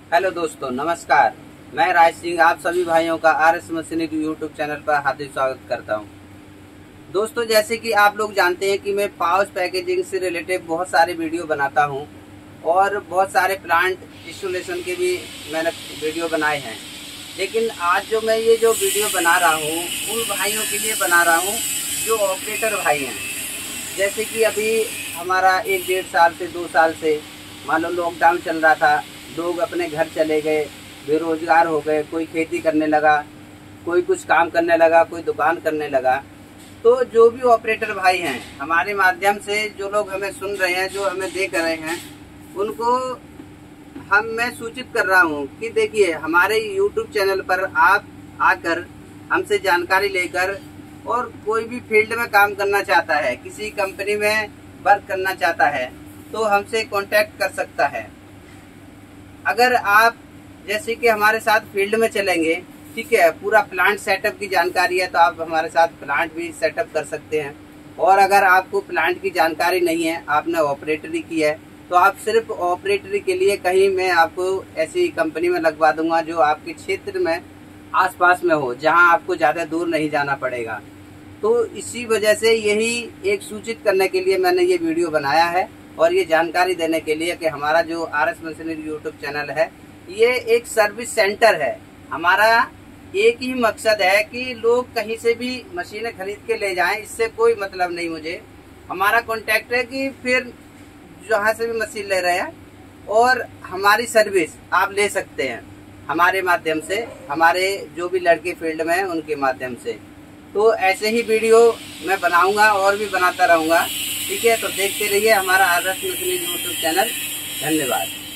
Hello दोस्तों, नमस्कार। मैं राज सिंह आप सभी भाइयों का RS मशीनरी यूट्यूब चैनल पर हार्दिक स्वागत करता हूं। दोस्तों, जैसे कि आप लोग जानते हैं कि मैं पाउच पैकेजिंग से रिलेटेड बहुत सारे वीडियो बनाता हूं और बहुत सारे प्लांट इंस्टॉलेशन के भी मैंने वीडियो बनाए हैं। लेकिन आज जो मैं ये जो वीडियो बना रहा हूँ उन भाइयों के लिए बना रहा हूँ जो ऑपरेटर भाई हैं। जैसे कि अभी हमारा 1-1.5 साल से 2 साल से मान लो लॉकडाउन चल रहा था, लोग अपने घर चले गए, बेरोजगार हो गए, कोई खेती करने लगा, कोई कुछ काम करने लगा, कोई दुकान करने लगा। तो जो भी ऑपरेटर भाई हैं हमारे माध्यम से, जो लोग हमें सुन रहे हैं, जो हमें देख रहे हैं, उनको मैं सूचित कर रहा हूँ कि देखिए, हमारे YouTube चैनल पर आप आकर हमसे जानकारी लेकर और कोई भी फील्ड में काम करना चाहता है, किसी कंपनी में वर्क करना चाहता है, तो हमसे कांटेक्ट कर सकता है। अगर आप जैसे कि हमारे साथ फील्ड में चलेंगे, ठीक है, पूरा प्लांट सेटअप की जानकारी है तो आप हमारे साथ प्लांट भी सेटअप कर सकते हैं। और अगर आपको प्लांट की जानकारी नहीं है, आपने ऑपरेटरी की है, तो आप सिर्फ ऑपरेटरी के लिए कहीं मैं आपको ऐसी कंपनी में लगवा दूंगा जो आपके क्षेत्र में आसपास में हो, जहां आपको ज़्यादा दूर नहीं जाना पड़ेगा। तो इसी वजह से यही एक सूचित करने के लिए मैंने ये वीडियो बनाया है और ये जानकारी देने के लिए कि हमारा जो RS मशीनरी यूट्यूब चैनल है ये एक सर्विस सेंटर है। हमारा एक ही मकसद है कि लोग कहीं से भी मशीनें खरीद के ले जाएं, इससे कोई मतलब नहीं मुझे। हमारा कॉन्टैक्ट है कि फिर जहाँ से भी मशीन ले रहे हैं और हमारी सर्विस आप ले सकते हैं हमारे माध्यम से, हमारे जो भी लड़के फील्ड में हैं उनके माध्यम से। तो ऐसे ही वीडियो मैं बनाऊंगा और भी बनाता रहूंगा, ठीक है। तो देखते रहिए हमारा RS मशीनरी यूट्यूब चैनल। धन्यवाद।